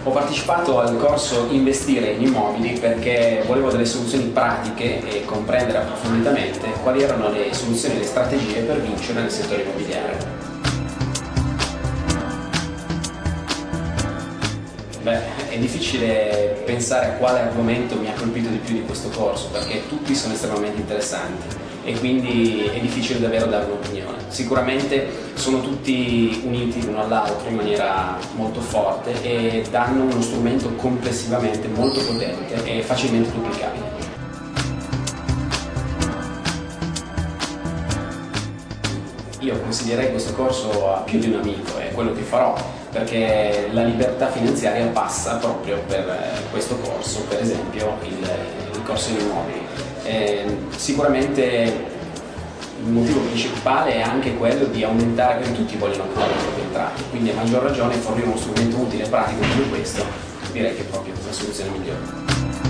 Ho partecipato al corso Investire in immobili perché volevo delle soluzioni pratiche e comprendere approfonditamente quali erano le soluzioni e le strategie per vincere nel settore immobiliare. È difficile pensare a quale argomento mi ha colpito di più di questo corso, perché tutti sono estremamente interessanti e quindi è difficile davvero dare un'opinione. Sicuramente sono tutti uniti l'uno all'altro in maniera molto forte e danno uno strumento complessivamente molto potente e facilmente duplicabile. Io consiglierei questo corso a più di un amico, è quello che farò, perché la libertà finanziaria passa proprio per questo corso, per esempio il corso in immobili. Sicuramente il motivo principale è anche quello di aumentare, perché tutti vogliono aumentare le proprie entrate, quindi a maggior ragione fornire uno strumento utile e pratico come questo direi che è proprio la soluzione migliore.